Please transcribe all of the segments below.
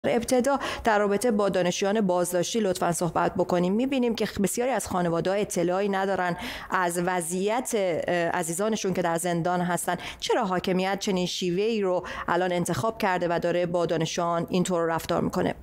ابتدا در رابطه با دانشجویان بازداشتی لطفاً صحبت بکنیم. می‌بینیم که بسیاری از خانواده‌ها اطلاعی ندارن از وضعیت عزیزانشون که در زندان هستن. چرا حاکمیت چنین شیوه‌ای رو الان انتخاب کرده و داره با دانشجویان اینطور رفتار میکنه؟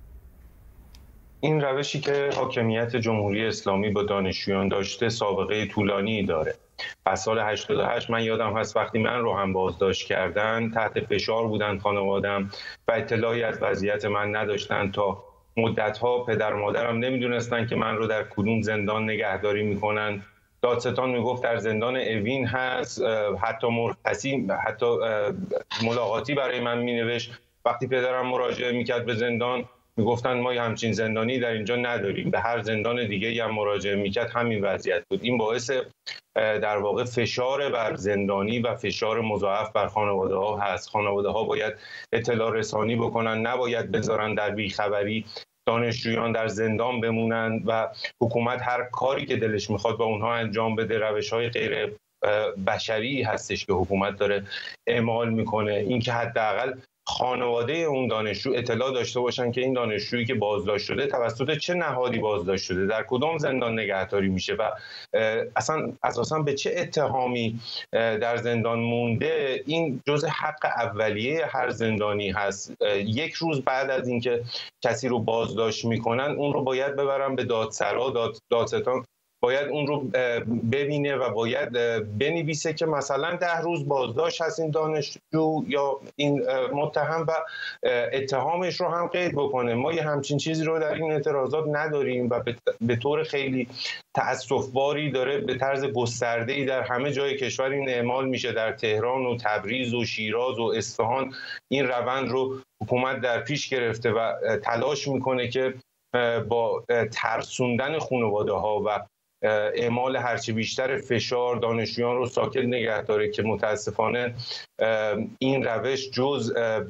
این روشی که حاکمیت جمهوری اسلامی با دانشجویان داشته سابقه طولانی داره. از سال 88 من یادم هست وقتی من رو هم بازداشت کردن تحت فشار بودن خانوادم و اطلاعی از وضعیت من نداشتن. تا مدت‌ها پدر و مادرم نمیدونستن که من رو در کدوم زندان نگهداری میکنن. دادستان میگفت در زندان اوین هست، حتی مرخصی، حتی ملاقاتی برای من مینوشت. وقتی پدرم مراجعه میکرد به زندان میگفتن ما همچین زندانی در اینجا نداریم. به هر زندان دیگه هم مراجعه میکرد همین وضعیت بود. این باعث در واقع فشار بر زندانی و فشار مضاعف بر خانواده ها هست. خانواده ها باید اطلاع رسانی بکنن، نباید بذارن در بیخبری دانشجویان در زندان بمونن و حکومت هر کاری که دلش میخواد با اونها انجام بده. روش‌های غیر بشری هستش که حکومت داره اعمال میکنه. این که حداقل خانواده اون دانشجو اطلاع داشته باشن که این دانشجویی که بازداشت شده توسط چه نهادی بازداشت شده، در کدام زندان نگهداری میشه و اساساً به چه اتهامی در زندان مونده. این جزء حق اولیه هر زندانی هست. یک روز بعد از اینکه کسی رو بازداشت میکنن اون رو باید ببرن به دادسرا. دادستان باید اون رو ببینه و باید بنویسه که مثلا 10 روز بازداشت هست این دانشجو یا این متهم و اتهامش رو هم قید بکنه. ما یه همچین چیزی رو در این اعتراضات نداریم و به طور خیلی تأسف‌باری داره به طرز گسترده‌ای در همه جای کشور این اعمال میشه. در تهران و تبریز و شیراز و اصفهان این روند رو حکومت در پیش گرفته و تلاش میکنه که با ترسوندن خانواده‌ها و اعمال هرچی بیشتر فشار دانشجویان رو ساکت نگه داره که متاسفانه این روش جز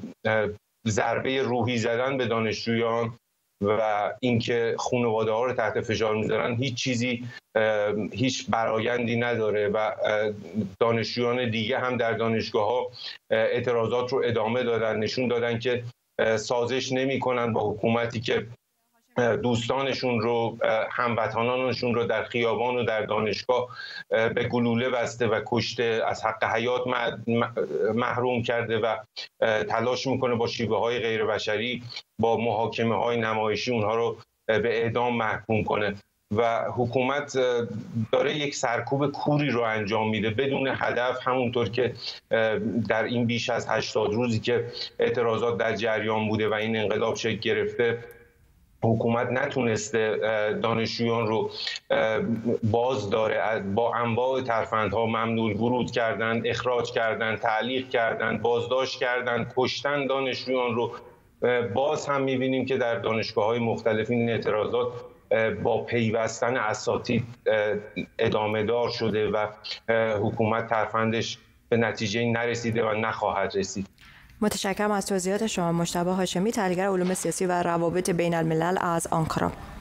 ضربه روحی زدن به دانشجویان و اینکه خانواده‌ها رو تحت فشار میذارن هیچ برآیندی نداره و دانشجویان دیگه هم در دانشگاه‌ها اعتراضات رو ادامه دادن، نشون دادن که سازش نمی‌کنن با حکومتی که دوستانشون رو، هموطنانشون رو در خیابان و در دانشگاه به گلوله بسته و کشته، از حق حیات محروم کرده و تلاش میکنه با شیوه‌های غیر بشری با محاکمه‌های نمایشی اونها رو به اعدام محکوم کنه و حکومت داره یک سرکوب کوری رو انجام میده بدون هدف. همونطور که در این بیش از 80 روزی که اعتراضات در جریان بوده و این انقلاب شکل گرفته حکومت نتونسته دانشجویان رو باز داره. با انواع ترفندها ممنوع ورود کردن، اخراج کردن، تعلیق کردن، بازداشت کردن، کشتن دانشجویان رو. باز هم می‌بینیم که در دانشگاه‌های مختلف این اعتراضات با پیوستن اساتید ادامه دار شده و حکومت ترفندش به نتیجه نرسیده و نخواهد رسید. متشکرم از توضیحات شما. مجتبی هاشمی، تحلیلگر علوم سیاسی و روابط بین الملل از آنکارا.